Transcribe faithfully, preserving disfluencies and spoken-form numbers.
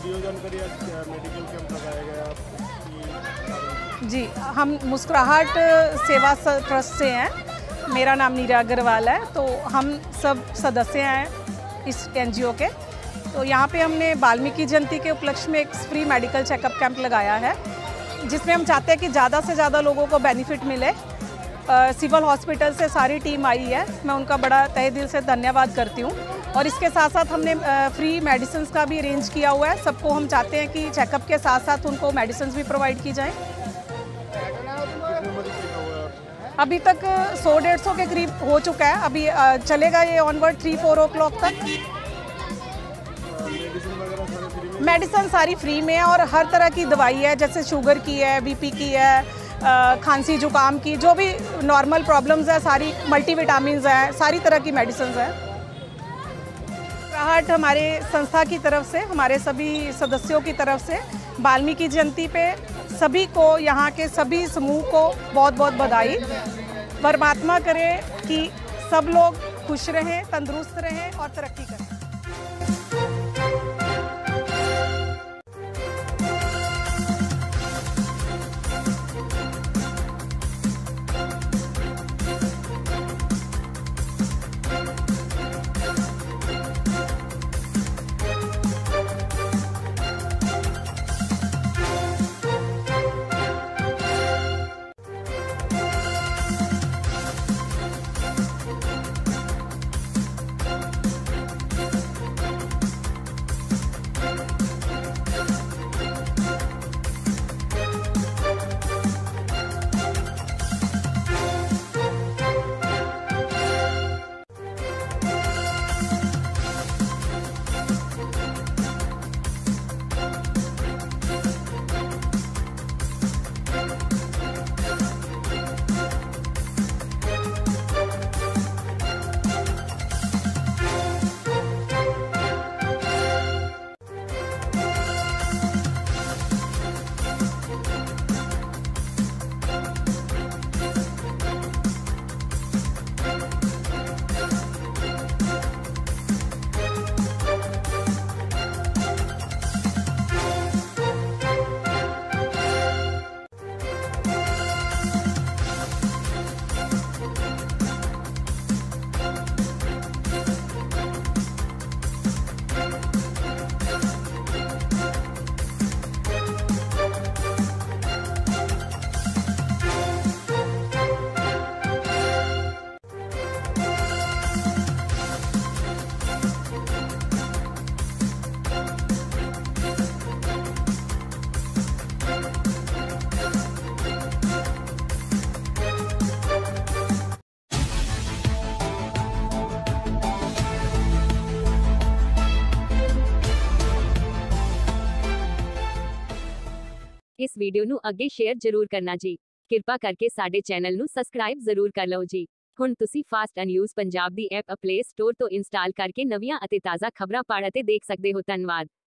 दियो जानकारी, आज मेडिकल कैंप लगाया गया कि... जी, हम मुस्कुराहट सेवा ट्रस्ट से हैं। मेरा नाम नीरा अग्रवाल है। तो हम सब सदस्य हैं इस एनजीओ के। तो यहाँ पे हमने वाल्मीकि जयंती के उपलक्ष्य में एक फ्री मेडिकल चेकअप कैंप लगाया है, जिसमें हम चाहते हैं कि ज़्यादा से ज़्यादा लोगों को बेनिफिट मिले। सिविल हॉस्पिटल से सारी टीम आई है, मैं उनका बड़ा तहे दिल से धन्यवाद करती हूँ। और इसके साथ साथ हमने फ्री मेडिसिन का भी अरेंज किया हुआ है। सबको हम चाहते हैं कि चेकअप के साथ साथ उनको मेडिसिन भी प्रोवाइड की जाए। अभी तक सौ डेढ़ सौ के करीब हो चुका है। अभी चलेगा ये onward three four o'clock तक। मेडिसिन सारी फ्री में है और हर तरह की दवाई है, जैसे शुगर की है, बीपी की है, खांसी जुकाम की, जो भी नॉर्मल प्रॉब्लम्स है सारी, मल्टीविटामिन्स हैं, सारी तरह की मेडिसिन है। मुस्कुराहट हमारे संस्था की तरफ से, हमारे सभी सदस्यों की तरफ से वाल्मीकि जयंती पे सभी को, यहाँ के सभी समूह को बहुत बहुत बधाई। परमात्मा करे कि सब लोग खुश रहें, तंदुरुस्त रहें और तरक्की करें। इस वीडियो ਨੂੰ ਅੱਗੇ ਸ਼ੇਅਰ ਜ਼ਰੂਰ ਕਰਨਾ ਜੀ। ਕਿਰਪਾ ਕਰਕੇ ਸਾਡੇ ਚੈਨਲ ਨੂੰ ਸਬਸਕ੍ਰਾਈਬ ਜ਼ਰੂਰ ਕਰ ਲਓ ਜੀ। ਹੁਣ ਤੁਸੀਂ ਫਾਸਟ ਐਂਡ ਨਿਊਜ਼ ਪੰਜਾਬ ਦੀ ਐਪ ਪਲੇ ਸਟੋਰ ਤੋਂ ਇੰਸਟਾਲ ਕਰਕੇ ਨਵੀਆਂ ਅਤੇ ਤਾਜ਼ਾ ਖਬਰਾਂ ਪੜ੍ਹ ਅਤੇ ਦੇਖ ਸਕਦੇ ਹੋ। ਧੰਨਵਾਦ।